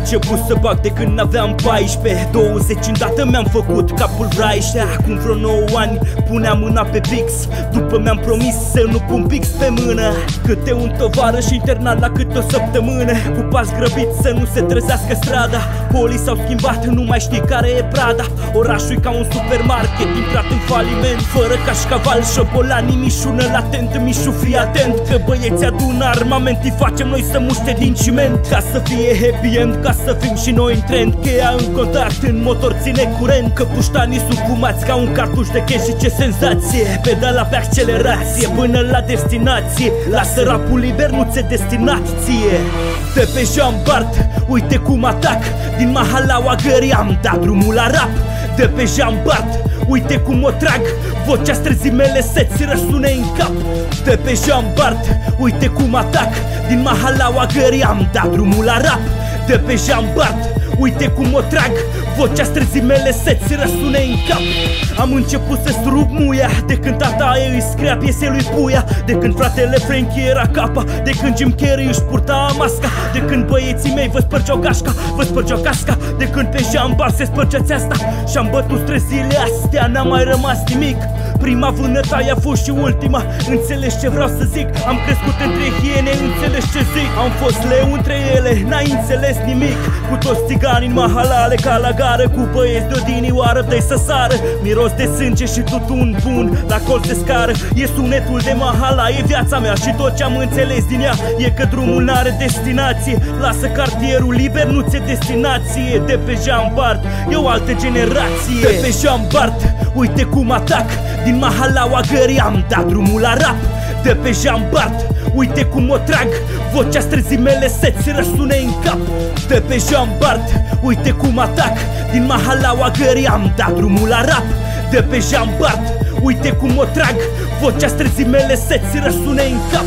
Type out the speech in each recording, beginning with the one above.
început să bag de când n-aveam 14, 20 îndată mi-am făcut capul raiște. Acum vreo 9 ani puneam mâna pe pix, după mi-am promis să nu pun pix pe mână. Câte un tovarăș internat la câte o săptămână, cu pas grăbit să nu se trezească strada. Polii s-au schimbat, nu mai știi care e prada. Orașul e ca un supermarket intrat în faliment, fără cașcaval, șobolani, mișună latent. Mișu, fii atent că băieți adună armament, îi facem noi să muște din ciment. Ca să fie happy end, ca să fim și noi în trend. Cheia în contact, în motor ține curent, că puștanii sunt fumați ca un cartuș de cash. Și ce senzație, pedala pe accelerație până la destinație. Lasă rapul liber, nu ți-e destinat ție. De pe Jean Bart, uite cum atac, din Mahalaua gării am dat drumul la rap. De pe Jean Bart, uite cum o trag, vocea străzii mele să-ți răsune în cap. De pe Jean Bart, uite cum atac, din Mahalaua gării am dat drumul la rap. De pe Jean Bart, uite cum o trag, vocea străzii mele să-ți răsune în cap. Am început să strup muia, de când tata îi scria piese lui Puia, de când fratele Frankie era capa, de când Jim Carrey își purta masca, de când băieții mei vă spărgeau gașca, vă spărgeau casca, de când pe Jean Bart se spărgea țeasta. Și-am bătut străzile astea, n-a mai rămas nimic. Prima vânătaie a fost și ultima, înțelegi ce vreau să zic? Am crescut între hiene, înțelegi ce zic? Am fost leu între ele, n-ai înțeles nimic. Cu toți țigani în mahalale ca la gară, cu băieți de odinioară, dă-i să sară. Miros de sânge și tutun bun, la colț de scară. E sunetul de mahala, e viața mea și tot ce-am înțeles din ea e că drumul n-are destinație. Lasă cartierul liber, nu ți-e destinație. De pe Jean Bart, e o altă generație. De pe Jean Bart, uite cum atac, din Mahalaua gării am dat drumul la rap. De pe Jean Bart, uite cum o trag, vocea străzii mele să-ți răsune în cap. De pe Jean Bart, uite cum atac, din Mahalaua gării am dat drumul la rap. De pe Jean Bart, uite cum o trag, vocea străzii mele să-ți răsune în cap.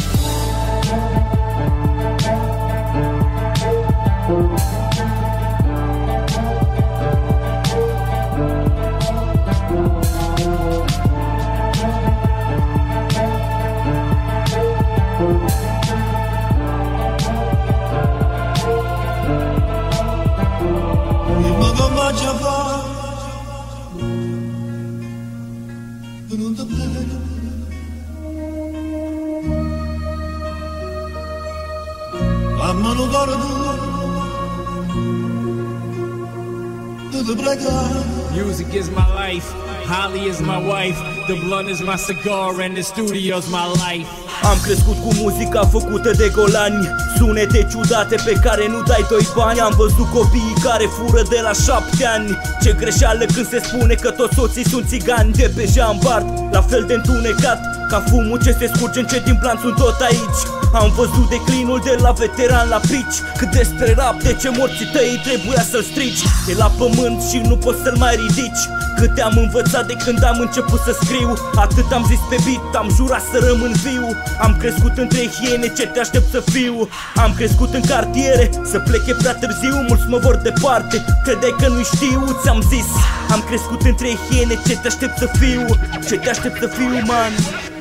Music is my life, Holly is my wife, the blunt is my cigar and the studio's my life. Am crescut cu muzica făcută de golani, sunete ciudate pe care nu dai doi bani. Am văzut copiii care fură de la 7 ani. Ce greșeală când se spune că toți soții sunt țigani. De pe Jean Bart, la fel de întunecat ca fumul ce se scurge încet din plan, sunt tot aici. Am văzut declinul de la veteran la pici, cât despre rap, de ce morții tăi trebuia să-l strici. E la pământ și nu poți să-l mai ridici. Câte am învățat de când am început să scriu, atât am zis pe beat, am jurat să rămân viu. Am crescut între hiene, ce te aștept să fiu? Am crescut în cartiere, să plece prea târziu, mulți mă vor departe. Credeai că nu știu, ți-am zis. Am crescut între hiene, ce te aștept să fiu? Ce te aștept să fiu, man?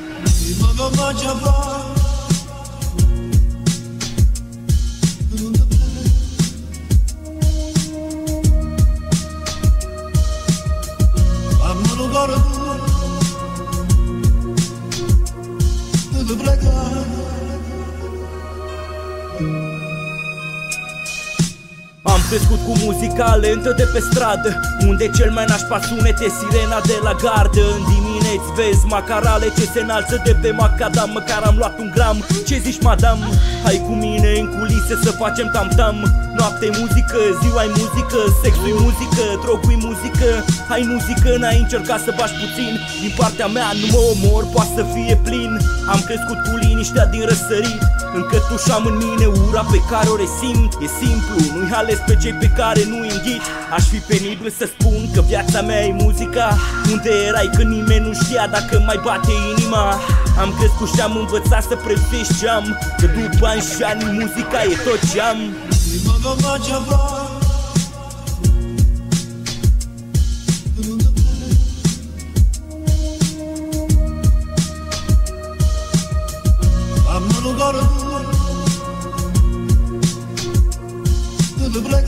Am crescut cu muzica lentă de pe stradă, unde cel mai nașpa sunet e sirena de la gardă. În dimineți vezi macarale ce se înalță de pe macadam. Măcar am luat un gram, ce zici madam? Hai cu mine în culise să facem tam-tam. Noapte-i muzică, ziua-i muzică, sexul-i muzică, drogul-i muzică. Hai nu zic că n-ai încercat să bași puțin, din partea mea nu mă omor, poate să fie plin. Am crescut cu liniștea din răsărit, încă tușam în mine ura pe care o resimt. E simplu, nu-i ales pe cei pe care nu-i înghit. Aș fi penibil să spun că viața mea e muzica. Unde erai când nimeni nu știa dacă mai bate inima? Am crescut și am învățat să prețuiesc ce am, că după ani și ani muzica e tot ce am. I'm gonna go to the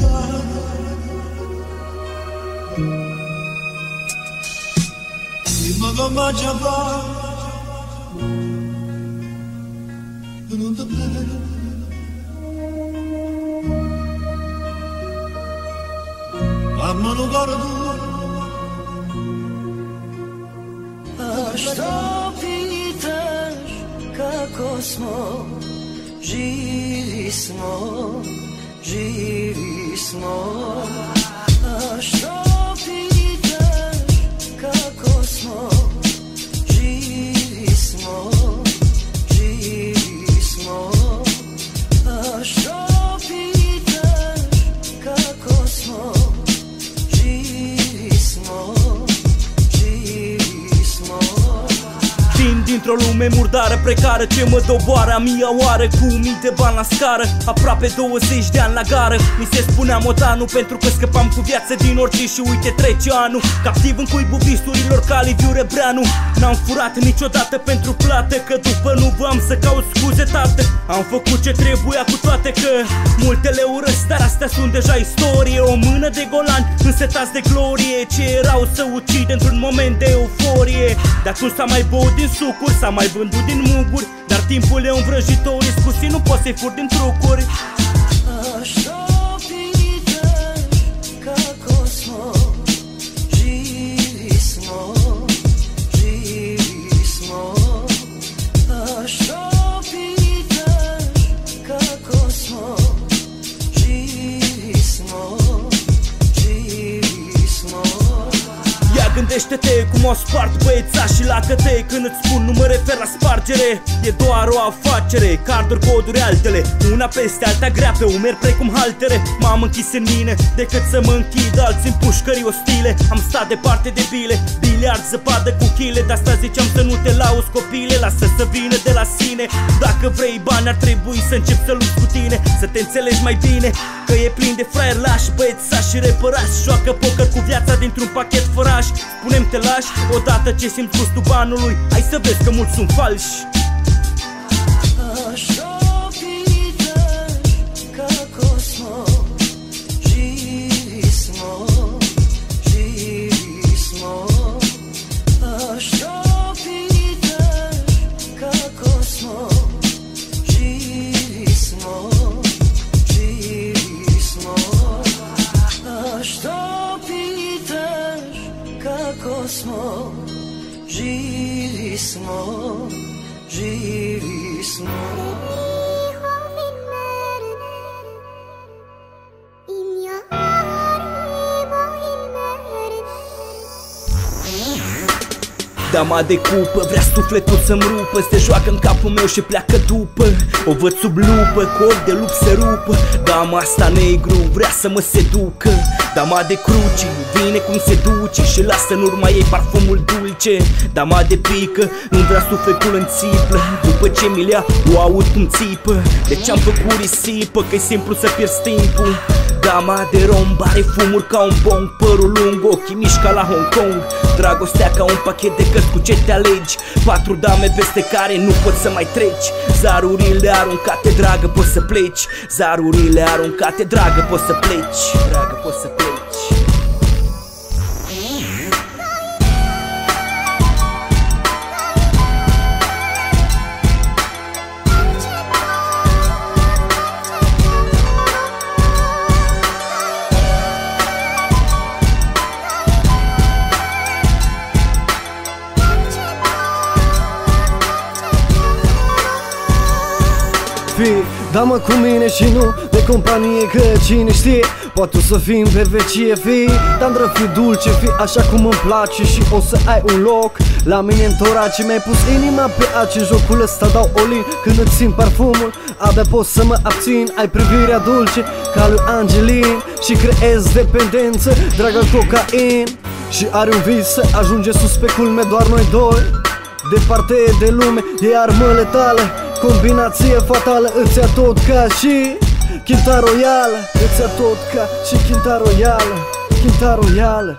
A što pitaš kako smo, živi smo, živi smo. A što pitaš kako smo, živi smo, živi smo. A što pitaš kako smo, živi smo, živi smo. Vin dintr-o lume murdară, precară, ce mă doboară a mia oară. Cu mii de bani la scară, aproape 20 de ani la gară. Mi se spunea motanul pentru că scăpam cu viață din orice și uite trece anul. Captiv în cuibul visurilor ca Liviu Rebreanu. N-am furat niciodată pentru plată, că după nu v-am să caut scuze, tată. Am făcut ce trebuia cu toate că multe le urăsc, dar astea sunt deja istorie. O mână de golani însetați de glorie, ce erau să ucide într-un moment de euforie. De atunci s-a mai băut din sucuri, s-a mai vândut din muguri, dar timpul e un vrăjitor iscus și nu poți să-i furi din trucuri. A što pitaš kako smo, živi smo, živi smo. A što pitaš kako smo, živi smo, živi smo. Ia gândește-te cum au spart băiețașii la cătei. Când îți spun nu mă refer la spargere, e doar o afacere. Carduri, coduri, altele, una peste alta grea pe umeri precum haltere. M-am închis în mine decât să mă închid alții în pușcării ostile. Am stat departe de bile, biliard, zăpadă cu chile. De asta ziceam să nu te lauzi copile, lasă să vină de la sine. Dacă vrei bani ar trebui să începi să lupți cu tine, să te înțelegi mai bine, că e plin de fraier lași, băiețași și repărași. Joacă poker cu viața dintr-un pachet făraș. Spune-mi te lași odată ce simți gustul banului, hai să vezi că mulți sunt falși. A što pitaš kako smo, živi smo, živi smo. A što pitaš kako smo, živi smo, živi smo. A što pitaš kako smo, živi smo, živi smo. Dama de cupă vrea sufletul să-mi rupă, se joacă în capul meu și pleacă după. O văd sub lupă, cu ochi de lup se rupă. Dama asta negru vrea să mă seducă. Dama de cruci vine cum se duce și lasă în urma ei parfumul dulce. Dama de pică nu vrea sufletul în țiplă, după ce mi-l ia o aud cum țipă. Deci am făcut risipă, că-i simplu să pierzi timpul. Dama de romb are fumuri ca un bong, părul lung, ochii mici ca la Hong Kong. Dragostea ca un pachet de cărți cu ce te alegi, 4 dame peste care nu poți să mai treci. Zarurile aruncate, dragă, poți să pleci. Zarurile aruncate, dragă, poți să pleci. Dragă, poți să pleci. Dă-mă cu mine și nu de companie, că cine știe poate o să fim pe vecie, fi tandră, fi dulce, fi așa cum îmi place și o să ai un loc la mine în torace. Mi-ai pus inima pe aci, în jocul ăsta dau olin. Când îți simt parfumul, abia pot să mă abțin. Ai privirea dulce ca lui Angelin și creezi dependență, dragă cocain. Și are un vis să ajunge sus pe culme, doar noi doi. Departe de lume, e armă letală, combinație fatală, îți ia tot ca și Quinta Royală. Îți ia tot ca și Quinta Royală, Quinta Royală.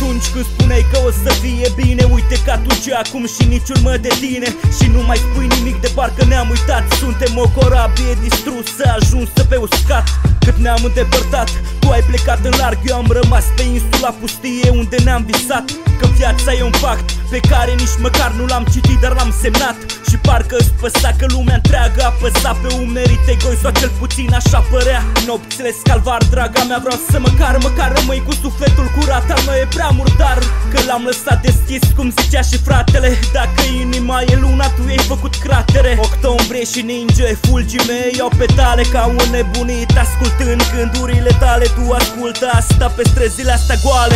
atunci când spuneai că o să fie bine. Uite că atunci acum și niciun mă de tine. Și nu mai spui nimic de parcă ne-am uitat. Suntem o corabie distrusă, ajunsă pe uscat. Cât ne-am îndepărtat, tu ai plecat în larg, eu am rămas pe insula pustie unde ne-am visat. Că viața e un pact pe care nici măcar nu l-am citit, dar l-am semnat. Și parcă îți păsa că lumea întreagă apăsa pe umerii tăi goi, sau cel puțin așa părea. Nopțile scalvar, draga mea, vreau să măcar rămâi cu sufletul curat. Al meu e prea murdar, că l-am lăsat deschis, cum zicea și fratele. Dacă inima e luna, tu i-ai făcut cratere. Octombrie și ninge, fulgii mei iau petale ca un nebunit, ascultând gândurile tale. Tu ascultă asta pe străzile astea goale.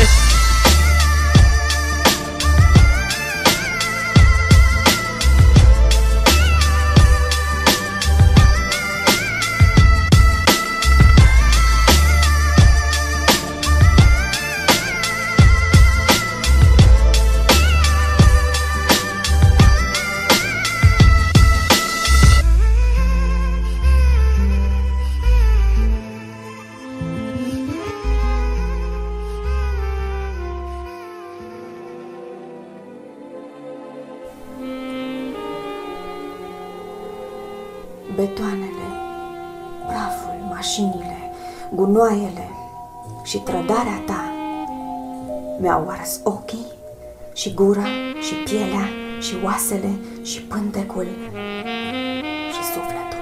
Betoanele, praful, mașinile, gunoaiele și trădarea ta mi-au ars ochii și gura și pielea și oasele și pântecul și sufletul.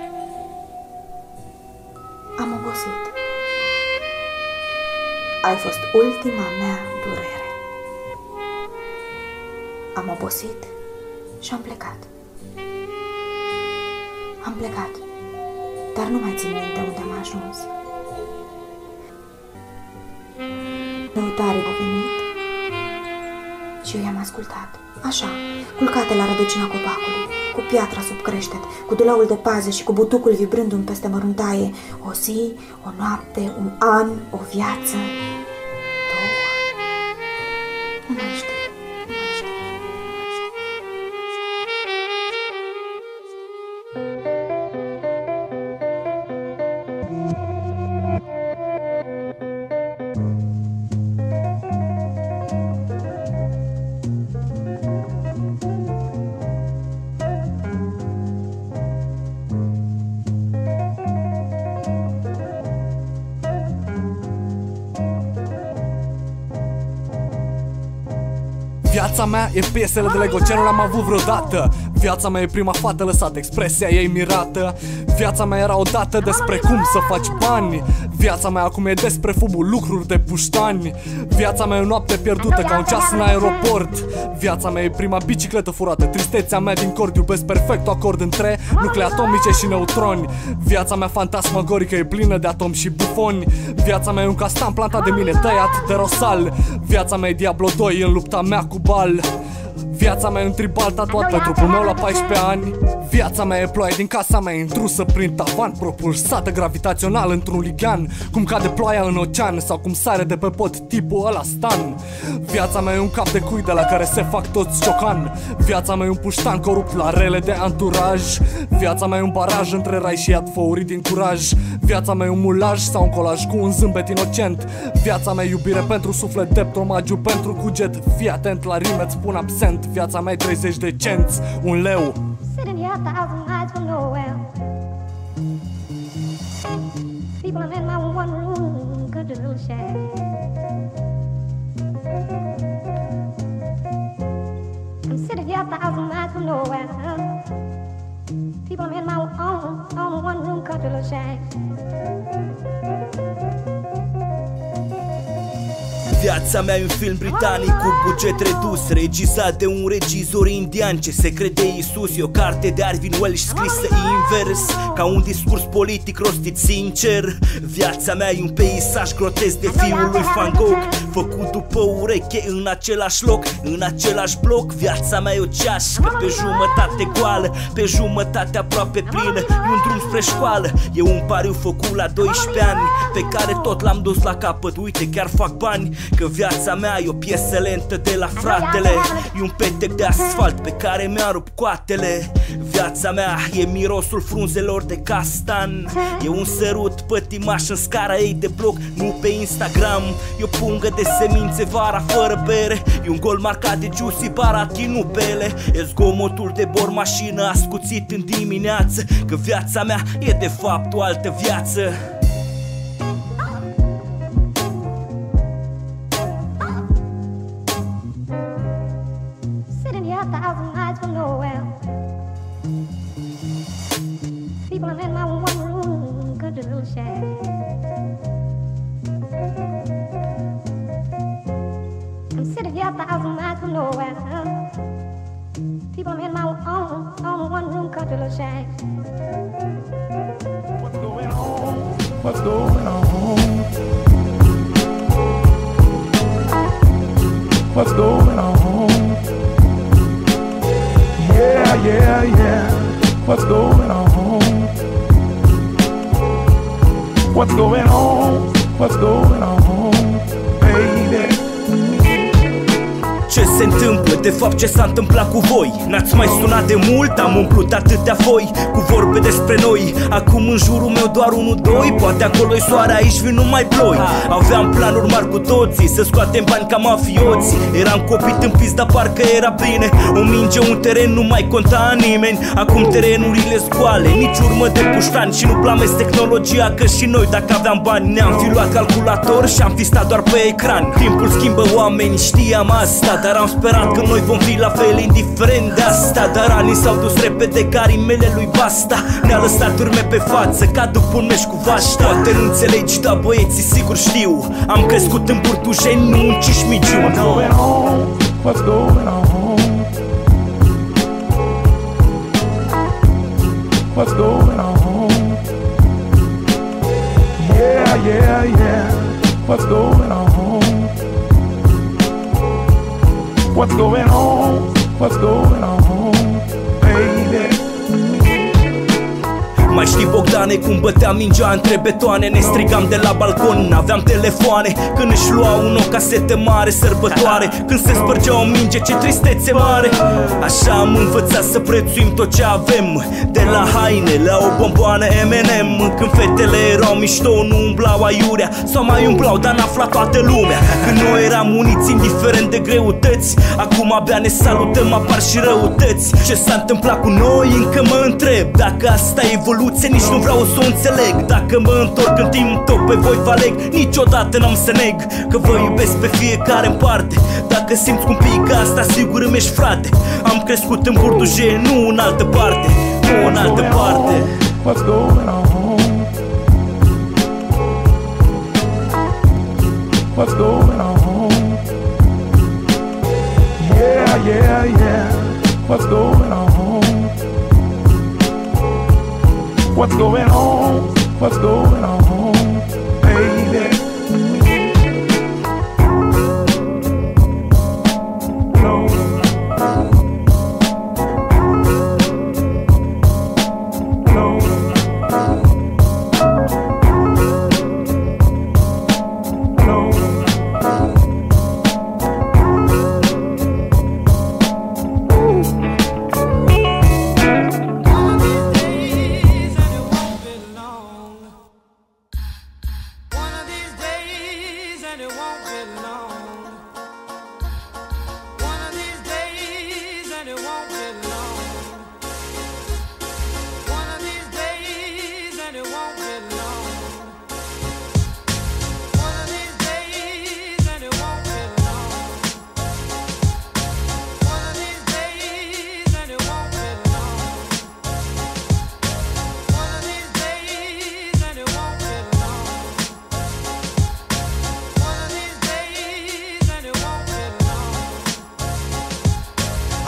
Am obosit. Ai fost ultima mea durere. Am obosit și am plecat. Am plecat, dar nu mai țin minte unde am ajuns. Lăutarii au venit și eu i-am ascultat, așa, culcate la rădăcina copacului, cu piatra sub creștet, cu duloul de pază și cu butucul vibrându-mi peste măruntaie. O zi, o noapte, un an, o viață, două. Nu mai știu. Viața mea e piesele de Lego ce nu le-am avut vreodată. Viața mea e prima fată lăsată, expresia ei mirată. Viața mea era odată despre cum să faci bani. Viața mea acum e despre fumul, lucruri de puștani. Viața mea e o noapte pierdută ca un ceas în aeroport. Viața mea e prima bicicletă furată, tristețea mea din cord, iubesc perfectul acord între nuclei atomice și neutroni. Viața mea fantasmagorică e plină de atomi și bufoni. Viața mea e un castan plantat de mine, tăiat de rosal. Viața mea e Diablo 2 în lupta mea cu Bal. Viața mea e un tribal tatuat pe trupul meu la 14 ani. Viața mea e ploaie din casa mea intrusă prin tavan, propulsată gravitațional într-un ligan. Cum cade ploaia în ocean sau cum sare de pe pod tipul ăla Stan. Viața mea e un cap de cui de la care se fac toți ciocan. Viața mea e un puștan corupt la rele de anturaj. Viața mea e un baraj între rai și iad făurit din curaj. Viața mea e un mulaj sau un colaj cu un zâmbet inocent. Viața mea e iubire pentru suflet, dept, omagiu pentru cuget. Fii atent la rime, îți spun absent. Viața mea e 30 de cenți, un leu. Sitting here 1,000 miles from nowhere. People are in my one room, good little shack. I'm sitting here 1,000 miles from nowhere. People are in my own one room, country little shack. Viața mea e un film britanic cu buget redus, regizat de un regizor indian ce se crede Iisus. E o carte de Arvin Welsh scrisă invers, ca un discurs politic rostit sincer. Viața mea e un peisaj grotesc de fiul lui Van Gogh, făcut după ureche în același loc, în același bloc. Viața mea e o ceașcă pe jumătate goală, pe jumătate aproape plină. E un drum spre școală, e un pariu făcut la 12 ani, pe care tot l-am dus la capăt. Uite, chiar fac bani, că viața mea e o piesă lentă de la fratele. E un petec de asfalt pe care mi-a rupt coatele. Viața mea e mirosul frunzelor de castan. E un sărut pătimaș în scara ei de bloc, nu pe Instagram. E o pungă de semințe vara fără bere. E un gol marcat de Juicy Barati, nu pele. E zgomotul de bor mașină ascuțit în dimineață. Că viața mea e de fapt o altă viață. Sitting here 1,000 miles from nowhere. People are in my one room, country little shack. I'm sitting here 1,000 miles from nowhere. People are in my own one room, country little shack. What's going on? What's going on? What's going on? Yeah, yeah, yeah. What's going on? What's going on? What's going on, baby? Ce se întâmplă? De fapt ce s-a întâmplat cu voi? N-ați mai sunat de mult? Am umplut atâtea foi cu vorbe despre noi. Acum în jurul meu doar 1-2. Poate acolo-i soare, aici vin numai ploi. Aveam planuri mari cu toții, să scoatem bani ca mafioții. Eram copii tâmpiți, dar parcă era bine. O minge, un teren, nu mai conta nimeni. Acum terenurile scoale, nici urmă de puștan. Și nu blamez tehnologia, că și noi dacă aveam bani ne-am fi luat calculator și am fi stat doar pe ecran. Timpul schimbă oameni, știam asta, dar am sperat că noi vom fi la fel indiferent de asta. Dar anii s-au dus repede ca rimele lui Basta. Ne-a lăsat urme pe față ca după un meci cu vașta. Poate nu înțelegi, dar băieții sigur știu. Am crescut în Burtujeni, nu în Cismigiu. What's going on? What's going on? What's going on? Yeah, yeah, yeah. What's going on? What's going on? What's going on, baby? Mai știi, Bogdane, cum băteam mingea între betoane? Ne strigam de la balcon, n-aveam telefoane. Când își luau un o casete mare, sărbătoare. Când se spărgea o minge, ce tristețe mare. Așa am învățat să prețuim tot ce avem, de la haine la o bomboană M&M. Când fetele erau mișto, nu umblau aiurea, sau mai umblau, dar n-afla toată lumea. Când noi eram uniți, indiferent de greutăți, acum abia ne salutăm, apar și răutăți. Ce s-a întâmplat cu noi, încă mă întreb. Dacă asta e evoluție, nici nu vreau să o înțeleg. Dacă mă întorc în timp, tot pe voi vă aleg. Niciodată n-am să neg că vă iubesc pe fiecare în parte. Dacă simți cum pică asta, sigur îmi ești frate. Am crescut în Burdujeni, nu în altă parte. Nu în altă parte. What's going on? What's going on? Yeah, yeah, yeah. What's going on? What's going on? What's going on, baby? No. No. No.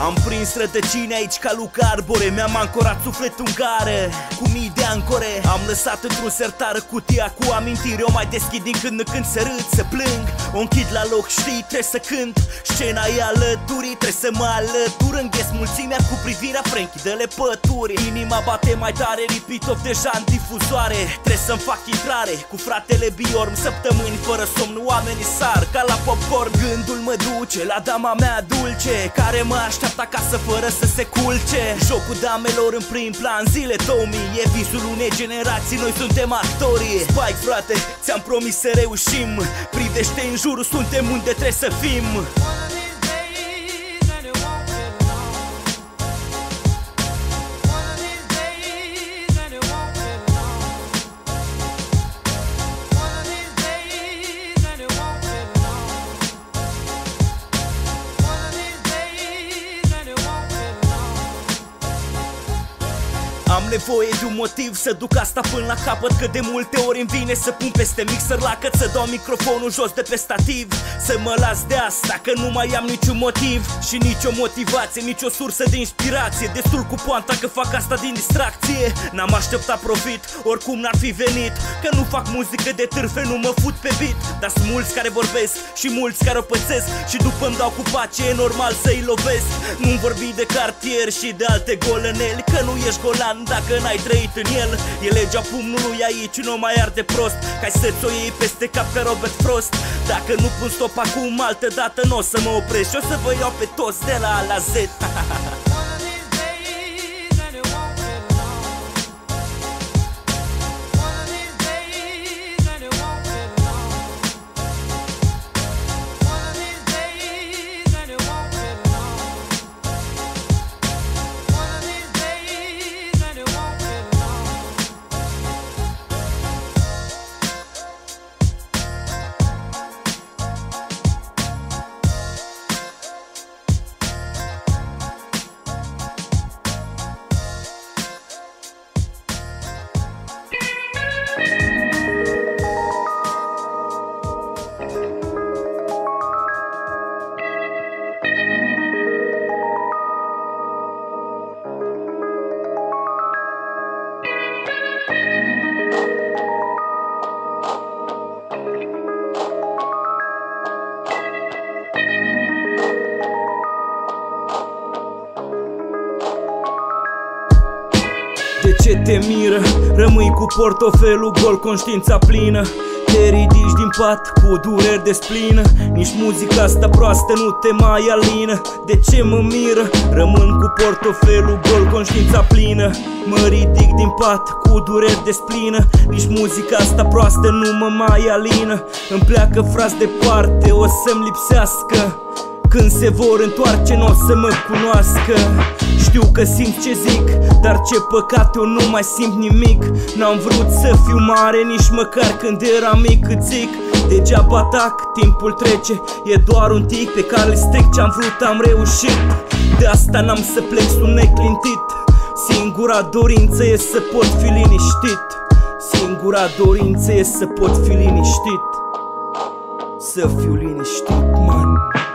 Am prins rădăcini aici ca Luca Arbore. Mi-am ancorat sufletul în gară cu mii de ancore. Am lăsat într-un sertar cutia cu amintiri. O mai deschid din când în când să râd, să plâng. O închid la loc, știi, trebuie să cânt. Scena e alăturii, trebuie să mă alătur. Înghes mulțimea cu privirea Frankie, dă-le pături. Inima bate mai tare, repeat of deja în difuzoare. Trebuie să-mi fac intrare cu fratele Biorm. Săptămâni fără somn, oamenii sar ca la popcorn. Gândul mă duce la dama mea dulce, care mă așteaptă acasă fără să se culce. Jocul damelor în prim plan, zile 2000. E visul unei generații, noi suntem actorii. Spike, frate, ți-am promis să reușim. Privește în jur, suntem unde trebuie să fim. Am nevoie de un motiv să duc asta până la capăt, că de multe ori îmi vine să pun peste mixer la cât, să dau microfonul jos de pe stativ, să mă las de asta, că nu mai am niciun motiv și nicio motivație, nicio sursă de inspirație. Destul cu poanta că fac asta din distracție. N-am așteptat profit, oricum n-ar fi venit, că nu fac muzică de târfe, nu mă fut pe beat. Dar sunt mulți care vorbesc și mulți care o pățesc și după îmi dau cu pace, e normal să-i lovesc. Nu-mi vorbi de cartier și de alte golăneli, că nu ești golan dacă n-ai trăit în el. E legea pumnului aici, nu mai arde prost, ca să-ți o iei peste cap ca Robert Frost. Dacă nu pun stop acum, altă dată n-o să mă opresc și o să vă iau pe toți de la A la Z. De ce te miră? Rămâi cu portofelul gol, conștiința plină. Te ridici din pat cu dureri de splină. Nici muzica asta proastă nu te mai alină. De ce mă miră? Rămân cu portofelul gol, conștiința plină. Mă ridic din pat cu dureri de splină. Nici muzica asta proastă nu mă mai alină. Îmi pleacă frați departe, o să-mi lipsească. Când se vor întoarce, n-o să mă cunoască. Știu că simt ce zic, dar ce păcat, eu nu mai simt nimic. N-am vrut să fiu mare, nici măcar când eram mic. Cât zic, degeaba atac, timpul trece. E doar un tic pe care îl stric, ce-am vrut am reușit. De asta n-am să plec sub neclintit. Singura dorință e să pot fi liniștit. Singura dorință e să pot fi liniștit. Să fiu liniștit, man.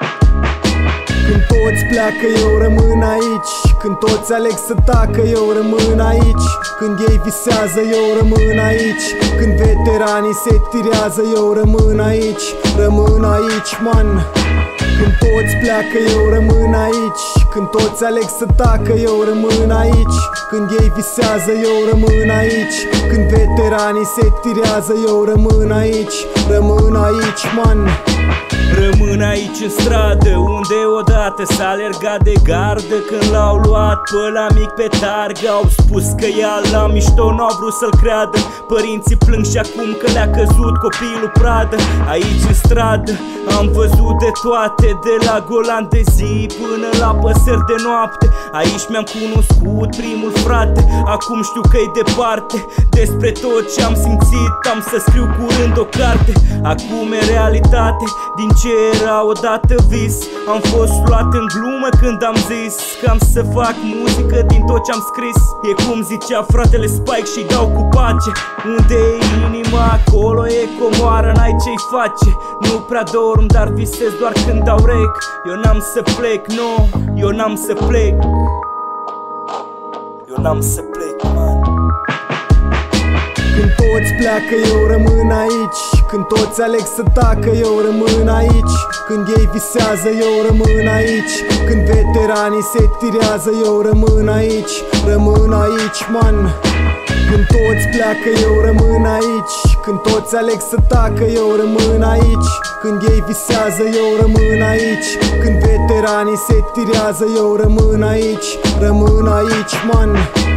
Când toți pleacă, eu rămân aici. Când toți aleg să tacă, eu rămân aici. Când ei visează, eu rămân aici. Când veteranii se tirează, eu rămân aici. Rămân aici, man. Când toți pleacă, eu rămân aici. Când toți aleg să tacă, eu rămân aici. Când ei visează, eu rămân aici. Când veteranii se tirează, eu rămân aici. Rămân aici, man. Rămân aici în stradă, unde odată s-a alergat de gardă. Când l-au luat pe la mic pe targă, au spus că ea la mișto, n-au vrut să-l creadă. Părinții plâng și acum că le-a căzut copilul pradă. Aici în stradă am văzut de toate, de la golan de zi până la păsări de noapte. Aici mi-am cunoscut primul frate, acum știu că-i departe. Despre tot ce am simțit am să scriu curând o carte. Acum e realitate, din Sincer, odată vis, am fost luat în glumă când am zis că am să fac muzică din tot ce-am scris. E cum zicea fratele Spike și dau cu pace. Unde e inima, acolo e comoară, n-ai ce-i face. Nu prea dorm, dar visez doar când dau rec. Eu n-am să plec, no, eu n-am să plec. Eu n-am să plec, man. Când toți pleacă, eu rămân aici. Când toți aleg să tacă, eu rămân aici. Când ei visează, eu rămân aici. Când veteranii se tirează, eu rămân aici. Rămân aici, man. Când toți pleacă, eu rămân aici. Când toți aleg să tacă, eu rămân aici. Când ei visează, eu rămân aici. Când veteranii se tirează, eu rămân aici. Rămân aici, man.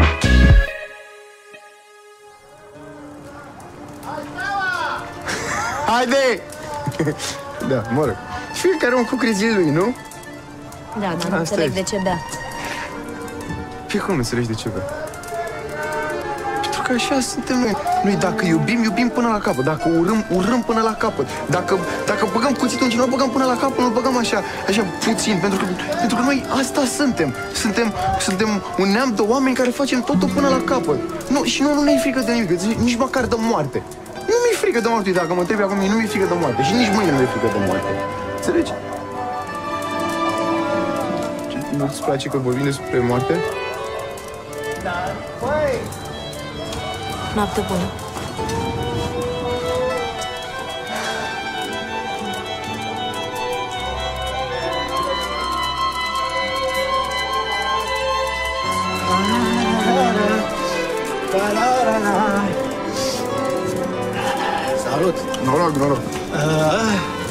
Haide! Da, mă rog. Fiecare om cu crizile lui, nu? Da, dar nu înțeleg de ce bea. Fie cum nu înțelegi de ce bea? Pentru că așa suntem noi. Noi dacă iubim, iubim până la capăt. Dacă urâm, urâm până la capăt. Dacă băgăm cuțitul în cineva, băgăm până la capăt, nu băgăm așa puțin. Pentru că noi asta suntem. Suntem un neam de oameni care facem totul până la capăt. Nu, și nu ne-i frică de nimic, nici măcar de moarte. Nu mi-e frică de moarte, dacă mă întrebi acum, nu mi-e frică de moarte. Și nici mâine nu mi-e frică de moarte. Înțelegi? Nu-ți place că vorbim despre moarte? Da. Băi! Noapte bună. Salut! Noroc, noroc!